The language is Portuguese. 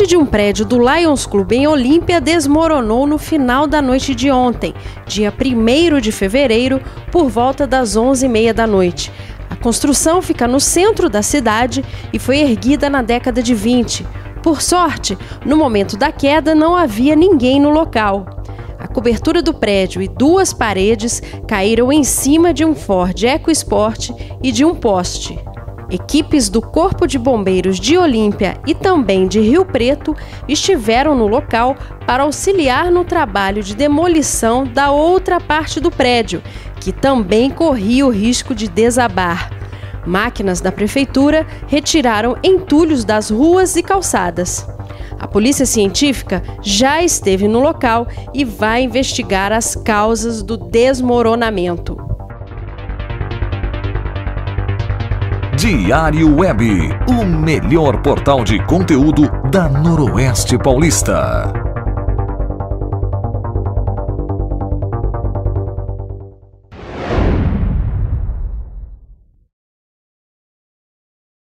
parte de um prédio do Lions Club em Olímpia desmoronou no final da noite de ontem, dia 1º de fevereiro, por volta das 11h30 da noite. A construção fica no centro da cidade e foi erguida na década de 20. Por sorte, no momento da queda não havia ninguém no local. A cobertura do prédio e 2 paredes caíram em cima de um Ford EcoSport e de um poste. Equipes do Corpo de Bombeiros de Olímpia e também de Rio Preto estiveram no local para auxiliar no trabalho de demolição da outra parte do prédio, que também corria o risco de desabar. Máquinas da prefeitura retiraram entulhos das ruas e calçadas. A polícia científica já esteve no local e vai investigar as causas do desmoronamento. Diário Web, o melhor portal de conteúdo da Noroeste Paulista.